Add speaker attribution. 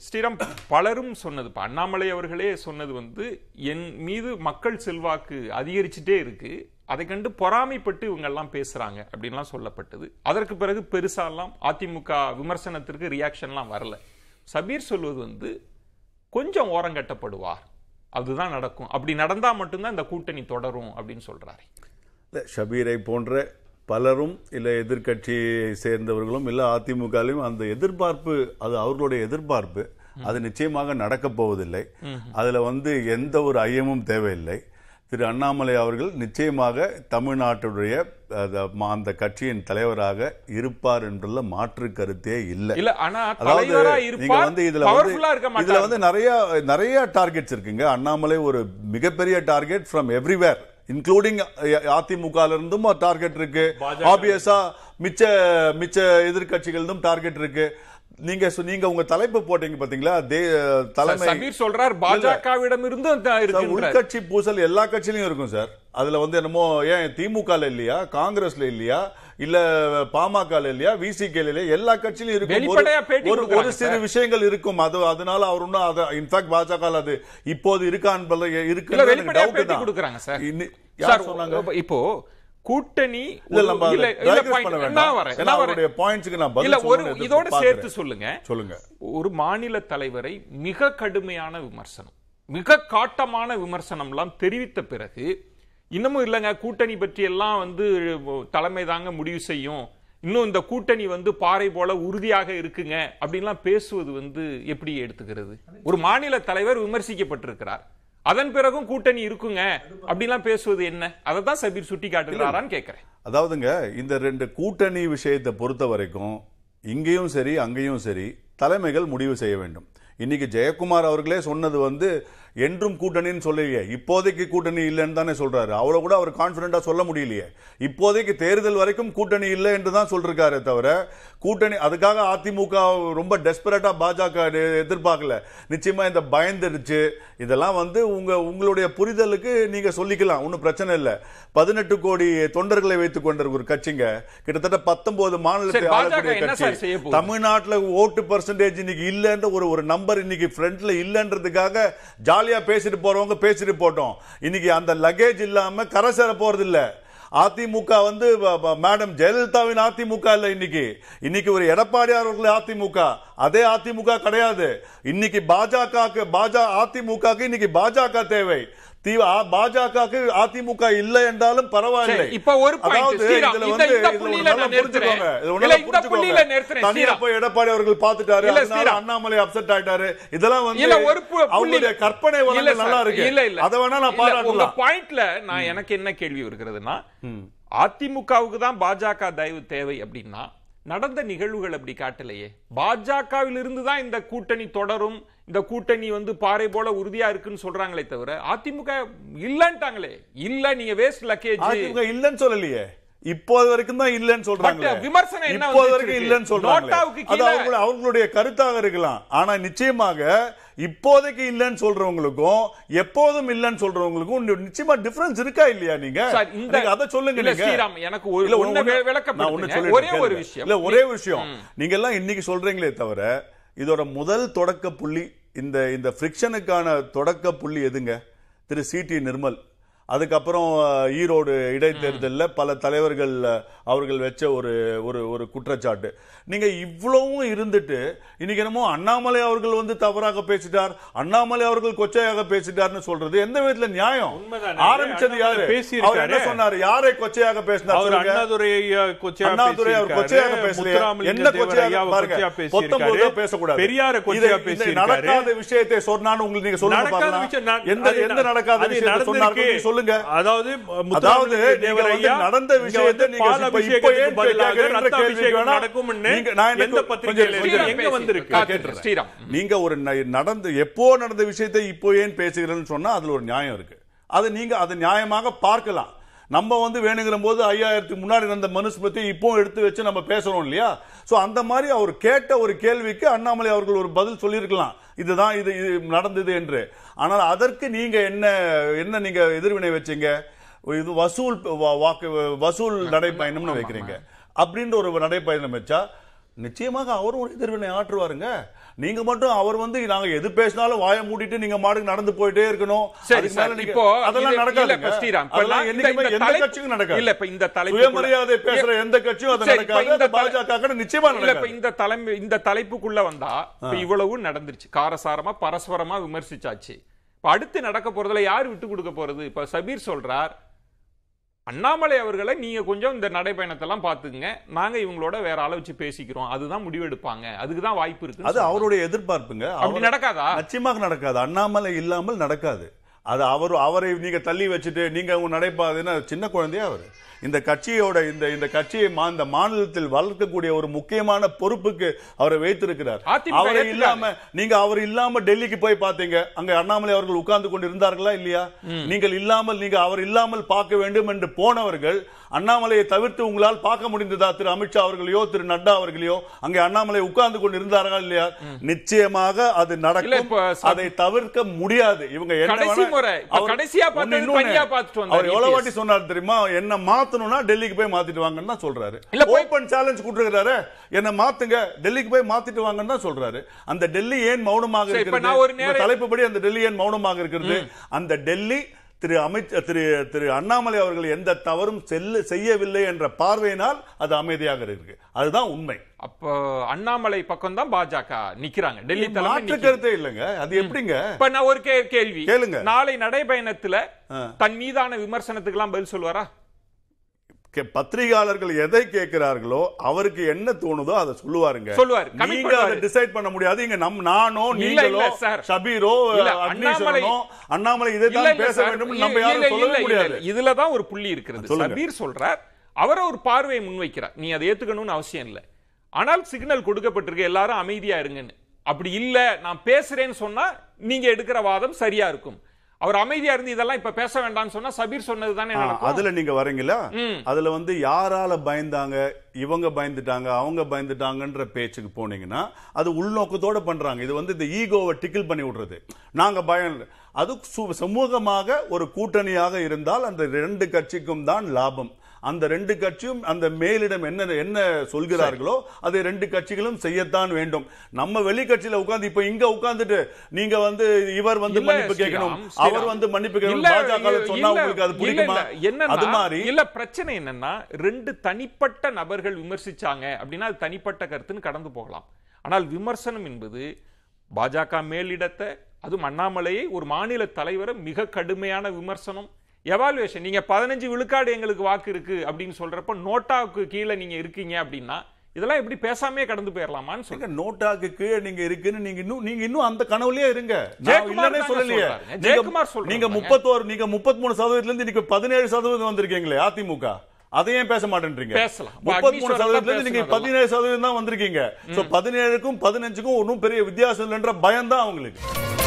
Speaker 1: ஸ்ரீராம் பலரும் சொன்னது, அண்ணாமலை அவர்களே சொன்னது வந்து என் மீது மக்கள் செல்வாக்கு அதிகரிச்சுட்டே இருக்கு, அதை கண்டு பொறாமைப்பட்டு இவங்க எல்லாம் பேசுறாங்க அப்படின்லாம் சொல்லப்பட்டது. அதற்கு பிறகு பெருசாலாம் அதிமுக விமர்சனத்திற்கு ரியாக்ஷன்லாம் வரல. சபீர் சொல்வது வந்து கொஞ்சம் ஓரங்கட்டப்படுவார், அதுதான் நடக்கும், அப்படி நடந்தா மட்டும்தான் இந்த கூட்டணி தொடரும் அப்படின்னு சொல்றாரு.
Speaker 2: ஷபீரை போன்ற பலரும் இல்ல எதிர்கட்சியை சேர்ந்தவர்களும் இல்ல அதிமுகலையும் அந்த எதிர்பார்ப்பு, அது அவர்களுடைய எதிர்பார்ப்பு, அது நிச்சயமாக நடக்கப் போவதில்லை. அதுல வந்து எந்த ஒரு ஐயமும் தேவையில்லை. திரு அண்ணாமலை அவர்கள் நிச்சயமாக தமிழ்நாட்டுடைய அந்த கட்சியின் தலைவராக இருப்பார் என்றுள்ள மாற்று கருத்தே இல்லை. நீங்க வந்து இதுல வந்து நிறைய டார்கெட்ஸ் இருக்குங்க. அண்ணாமலை ஒரு மிகப்பெரிய target from everywhere, including AIADMK இருந்தும் டார்கெட் இருக்கு, ஆப்வியஸா மிச்ச எதிர்கட்சிகளிலும் டார்கெட் இருக்கு. நீங்க உங்க தலைப்பு போட்டீங்க பாத்தீங்களா, தலைமை
Speaker 1: சபீர் சொல்றார் பாஜகவிடம் இருந்து
Speaker 2: உள்கட்சி பூசல் எல்லா கட்சியிலும் இருக்கும் சார். அதுல வந்து என்னமோ ஏன் திமுக இல்லையா, காங்கிரஸ்ல இல்லையா, இல்ல பாமக இல்லையா, விசிக இல்லையா, எல்லா கட்சியிலும் இருக்கும். ஒரு சிறு விஷயங்கள் இருக்கும். அதனால அவர் ஒன்னும் இன்ஃபேக்ட் பாஜக அது இப்போது இருக்கான்னு
Speaker 1: யார் சொன்னாங்க? இப்போ கூட்டணி இதோட சேர்த்து சொல்லுங்க. ஒரு மாநில தலைவரை மிக கடுமையான விமர்சனம், மிக காட்டமான விமர்சனம் எல்லாம் தெரிவித்த பிறகு இன்னமும் இல்லங்க கூட்டணி பற்றி எல்லாம் வந்து தலைமை தாங்க முடிவு செய்யும், இன்னும் இந்த கூட்டணி வந்து பாறை போல உறுதியாக இருக்குங்க அப்படின்லாம் பேசுவது வந்து எப்படி எடுத்துக்கிறது? ஒரு மாநில தலைவர் விமர்சிக்கப்பட்டிருக்கிறார், அதன் பிறகும் கூட்டணி இருக்குங்க அப்படிலாம் பேசுவது என்ன? அதை தான் சபீர் சுட்டி காட்டுகிறாரான்னு கேட்கிறேன்.
Speaker 2: அதாவதுங்க, இந்த ரெண்டு கூட்டணி விஷயத்தை பொறுத்த வரைக்கும் இங்கேயும் சரி அங்கேயும் சரி தலைமைகள் முடிவு செய்ய வேண்டும். இன்னைக்கு ஜெயக்குமார் அவர்களே சொன்னது வந்து என்றும் கூட்டணின்னு சொல்லலையே, இப்போதைக்கு கூட்டணி இல்லைன்னு தானே சொல்றாரு. அவ்வளவு கூட அவர் கான்பிடண்டா சொல்ல முடியலையே. இப்போதைக்கு தேர்தல் வரைக்கும் கூட்டணி இல்லை என்று தான் சொல்றாரு தவிர கூட்டணி அதுக்காக அதிமுக ரொம்ப டெஸ்பரேட்டா பாஜக எதிர்பார்க்கல. நிச்சயமா இந்த பயந்துடுச்சு இதெல்லாம் வந்து உங்களுடைய புரிதலுக்கு நீங்க சொல்லிக்கலாம், ஒன்னும் பிரச்சனை இல்லை. 18 கோடி தொண்டர்களை வைத்துக் கொண்ட ஒரு கட்சிங்க, கிட்டத்தட்ட 19 மாநிலத்தை ஆளக்கூடிய கட்சி. தமிழ்நாட்டில் ஓட்டு பர்சன்டேஜ் இன்னைக்கு இல்லைன்ற ஒரு நம்பர் இன்னைக்கு ஃப்ரண்ட்ல இல்லன்றதுக்காக ஜாலியா பேசிட்டு போறவங்க பேசிட்டு போட்டோம். இன்னைக்கு அந்த லக்கேஜ் இல்லாம கரை சேர போறது இல்ல. அதிமுக வந்து மேடம் ஜெயலலிதாவின் அதிமுக இல்ல, இன்னைக்கு ஒரு எடப்பாடியார் அவர்கள் அதிமுக, அதே அதிமுக கிடையாது. இன்னைக்கு அதிமுக இன்னைக்கு பாஜக தேவை. பாஜக அதிமுக இல்லை என்றாலும் பரவாயில்லை.
Speaker 1: இப்ப ஒரு
Speaker 2: தனியா போய் எடப்பாடி அவர்கள் பார்த்துட்டாரு, அண்ணாமலை அப்செட் ஆயிட்டாரு, இதெல்லாம் வந்து அவங்களுடைய கற்பனை நல்லா இருக்கு. அதை வேணா நான் பாராட்டலாம்.
Speaker 1: பாயிண்ட்ல நான் எனக்கு என்ன கேள்வி இருக்கிறதுனா, அதிமுகவுக்கு தான் பாஜக தயவு தேவை அப்படின்னா நடந்த நிகழ்வுகள் அப்படி காட்டலையே. பாஜகவில் இருந்து தான் இந்த கூட்டணி தொடரும், இந்த கூட்டணி வந்து பாறை போல உறுதியா இருக்குன்னு சொல்றாங்களே தவிர அதிமுக இல்லன்ட்டாங்களே. இல்ல நீங்க வேஸ்ட் லக்கேஜ்
Speaker 2: இல்லன்னு சொல்லலையே, இப்போது வரைக்கும் தான் இல்லன்னு சொல்றாங்க.
Speaker 1: விமர்சனம் என்ன?
Speaker 2: இப்போது வரைக்கும் இல்லன்னு சொல்றாங்க. அது அவங்களுடைய கருத்தாக இருக்கலாம். ஆனா நிச்சயமாக இப்போதைக்கு இல்லன்னு சொல்றவங்களுக்கும் எப்போதும் இல்லன்னு சொல்றவங்களுக்கும் நிச்சயமா டிஃபரன்ஸ் இருக்கா இல்லையா? நீங்க அத சொல்லுங்க.
Speaker 1: ஸ்ரீராம், எனக்கு
Speaker 2: ஒரே விஷயம் நீங்க எல்லாம் இன்னைக்கு சொல்றீங்களே தவிர, இதோட முதல் தொடக்க புள்ளி, இந்த ஃபிரிக்ஷனுக்கான தொடக்க புள்ளி எதுங்க? திரு சி.டி. நிர்மல். அதுக்கப்புறம் ஈரோடு இடைத்தேர்தலில் பல தலைவர்கள் அவர்கள் வச்ச ஒரு குற்றச்சாட்டு. நீங்க இவ்வளவும் இருந்துட்டு இன்னைக்கு என்னமோ அண்ணாமலை அவர்கள் வந்து தவறாக பேசிட்டார், அண்ணாமலை அவர்கள் கொச்சையாக பேசிட்டார்னு சொல்றது எந்த விதத்துல நியாயம்? ஆரம்பிச்சது யாரு? அவர் என்ன சொன்னாரு? யாரை கொச்சையாக பேசினார்?
Speaker 3: அண்ணாதுரை
Speaker 2: அவர் கொச்சையாக பேசலையா? என்ன கொச்சையாக பாருங்க, 19 பேசக்கூடாது.
Speaker 3: பெரியார கொச்சையாக பேசி
Speaker 2: நடக்காத விஷயத்தை சொன்னான்னு உங்களுக்கு நீங்க சொல்லுங்க. எந்த நடக்காத விஷயத்தை சொன்னாரு சொல்லுங்க.
Speaker 3: அதாவது
Speaker 2: நடந்த விஷயத்தை நீங்க ஒரு எப்போ நடந்த விஷயத்தை இப்போ ஏன் பேசுகிறேன்னு சொன்னா அதுல ஒரு நியாயம் இருக்கு. அது நியாயமாக பார்க்கலாம். நம்ம வந்து வேணுங்கிற போது 5000 முன்னாடி நடந்த மனுஸ்மிருதி இப்போ எடுத்து வச்சு நம்ம பேசுறோம் இல்லையா? சோ அந்த மாதிரி அவர் கேட்ட ஒரு கேள்விக்கு அண்ணாமலை அவர்கள் ஒரு பதில் சொல்லியிருக்கலாம், இதுதான் இது நடந்தது என்று. ஆனால் அதற்கு நீங்க என்ன நீங்க எதிர்வினை வச்சீங்க? இது வசூல் நடைப்பயணம்னு வைக்கிறீங்க. அப்படின்ற ஒரு நடைப்பயணம் வச்சா நிச்சயமாக அவரும் ஒரு எதிர்வினை ஆற்றுவாருங்க. நீங்க மட்டும் அவர் வந்து நாங்க எது பேசினாலும் வாயை மூடிட்டு நீங்க மாட்டுக்கு நடந்து போயிட்டே இருக்கணும்.
Speaker 1: இப்போ
Speaker 2: அதெல்லாம் நடக்காது. எந்த கட்சியும் நடக்காது. இல்ல இப்ப இந்த சுயமரியாதை பேசுற எந்த கட்சியும் அது நடக்காது. பாஜக நிச்சயமா நடக்காது.
Speaker 1: இந்த தலைப்புக்குள்ள வந்தா இவ்வளவு நடந்துருச்சு. காரசாரமா பரஸ்பரமா விமர்சிச்சாச்சு. இப்ப அடுத்து நடக்க போறதுல யார் விட்டு கொடுக்க போறது? இப்ப சபீர் சொல்றார், அண்ணாமலை அவர்களை நீங்க கொஞ்சம் இந்த நடைபயணத்தை எல்லாம் பாத்துங்க, நாங்க இவங்களோட வேற ஆளை வச்சு பேசிக்கிறோம், அதுதான் முடிவெடுப்பாங்க, அதுக்குதான் வாய்ப்பு இருக்கு.
Speaker 2: அது அவருடைய எதிர்பார்ப்புங்க.
Speaker 1: அப்படி நடக்காதா?
Speaker 2: நிச்சயமாக நடக்காது. அண்ணாமலை இல்லாமல் நடக்காது. அது அவரை நீங்க தள்ளி வச்சுட்டு நீங்க உங்க நடைபாதுன்னா சின்ன குழந்தையா அவரு இந்த கட்சியோட இந்த கட்சியை இந்த மாநிலத்தில் வளர்க்கக்கூடிய ஒரு முக்கியமான பொறுப்புக்கு அவரை வைத்திருக்கிறார். அவரை இல்லாம நீங்க அவர் இல்லாம டெல்லிக்கு போய் பாத்தீங்க, அங்க அண்ணாமலை அவர்கள் உட்கார்ந்து கொண்டு இருந்தார்களா இல்லையா? நீங்க அவர் இல்லாமல் பார்க்க வேண்டும் என்று போனவர்கள் அண்ணாமலையை தவிர்த்து உங்களால் பார்க்க முடிந்ததா? திரு அமித்ஷா அவர்களையோ திரு நட்டா அவர்களையோ அங்கே அண்ணாமலை உட்கார்ந்து கொண்டு இருந்தார்களா இல்லையா? நிச்சயமாக அது நடக்கும். அதை தவிர்க்க முடியாது. இவங்க அவர் எவ்வளவு வாட்டி சொன்னார் தெரியுமா? என்ன மாத்தணும்னா டெல்லிக்கு போய் மாத்திட்டு வாங்கன்னு தான் சொல்றாரு. ஓபன் சேலஞ்ச் கொடுத்திருக்காரு, என்ன மாத்துங்க, டெல்லிக்கு போய் மாத்திட்டு வாங்கன்னு தான் சொல்றாரு. அந்த டெல்லி ஏன் மௌனமாக இருக்கிறது? தலைப்புப்படி அந்த டெல்லி ஏன் மௌனமாக இருக்கிறது? அந்த டெல்லி திரு அண்ணாமலை அவர்கள் எந்த தவறும் செய்யவில்லை என்ற பார்வையினால் அது அமைதியாக இருக்கு. அதுதான் உண்மை.
Speaker 1: அப்ப அண்ணாமலை பக்கம் தான் பாஜக நிக்கிறாங்க. டெல்லி
Speaker 2: மாற்று கருத்தே இல்லைங்க. அது எப்படிங்க?
Speaker 1: இப்ப நான் ஒரு கேள்வி
Speaker 2: கேளுங்க.
Speaker 1: நாளை நடைபயணத்துல தன் மீதான விமர்சனத்துக்கு எல்லாம் பதில் சொல்லுவாரா?
Speaker 2: பத்திரிகையாளர்கள் எதை கேட்கிறார்களோ அவருக்கு என்ன தோணுதோ அதை சொல்லுவாருங்க. நீங்க அதை டிசைட் பண்ண முடியாது. இங்க நானோ நீங்களோ சபீரோ அண்ணாமலை இதை தான் பேச வேண்டும் நம்ம யாரும் சொல்லவே முடியாது.
Speaker 1: இதுலதான் ஒரு புள்ளி இருக்கிறது. சபீர் சொல்றார், அவரை ஒரு பார்வையை முன்வைக்கிறார், நீ அதை ஏத்துக்கணும்னு அவசியம் இல்லை, ஆனால் சிக்னல் கொடுக்கப்பட்டிருக்கு எல்லாரும் அமைதியா இருங்கன்னு. அப்படி இல்ல நான் பேசுறேன்னு சொன்னா நீங்க எடுக்கிற வாதம் சரியா இருக்கும். அவர் அமைதியா இருந்து இதெல்லாம் இப்ப பேச வேண்டாம்னு சொன்னா சபீர் சொன்னது தானே நடக்கும்.
Speaker 2: அதுல நீங்க வரீங்களா? அதுல வந்து யாரால பயந்தாங்க, இவங்க பயந்துட்டாங்க, அவங்க பயந்துட்டாங்கன்ற பேச்சுக்கு போனீங்கன்னா அது உள்நோக்கத்தோட பண்றாங்க. இது வந்து இந்த ஈகோவை டிக்கிள் பண்ணி விடுறது. நாங்க பயம் அது சமூகமாக ஒரு கூட்டணியாக இருந்தால் அந்த ரெண்டு கட்சிக்கும் தான் லாபம். அந்த ரெண்டு கட்சியும் அந்த மேலிடம் என்ன சொல்கிறார்களோ அதை ரெண்டு கட்சிகளும் செய்யத்தான் வேண்டும். நம்ம வெளி கட்சியில உட்கார்ந்து இப்ப இங்க உட்கார்ந்துட்டு நீங்க வந்து இவர் வந்து மன்னிப்பு கேட்கணும், அவர் வந்து மன்னிப்பு கேட்கணும், பாஜக சொன்னா உங்களுக்கு அது பிடிக்குமா? அது மாதிரி
Speaker 1: இல்ல. பிரச்சனை என்னன்னா ரெண்டு தனிப்பட்ட நபர்கள் விமர்சிச்சாங்க அப்படின்னா அது தனிப்பட்ட கருத்துன்னு கடந்து போகலாம். ஆனால் விமர்சனம் என்பது பாஜக மேலிடத்தை, அதுவும் அண்ணாமலையை ஒரு மாநில தலைவரை மிக கடுமையான விமர்சனம், எவாலுவேஷன். நீங்க 15 விழுக்காடு எங்களுக்கு வாக்கு இருக்கு அப்படின்னு சொல்றப்ப நோட்டாவுக்கு கீழே நீங்க இருக்கீங்க அப்படின்னா இதெல்லாம் எப்படி பேசாமே கடந்து போயிடலாமான்னு சொல்லுங்க.
Speaker 2: நோட்டாக்கு கீழே நீங்க இருக்குன்னு நீங்க இன்னும் அந்த கனவுலயே இருங்க. சொல்லலையே நீங்க 33% இருந்து இன்னைக்கு 17% வந்திருக்கீங்களே அதிமுக. அதையும் பேச மாட்டேன்றீங்க. 33% நீங்க 17% தான் வந்திருக்கீங்க. 17க்கும் 15க்கும் ஒன்னும் பெரிய வித்தியாசம் இல்லைன்ற பயம் தான் அவங்களுக்கு.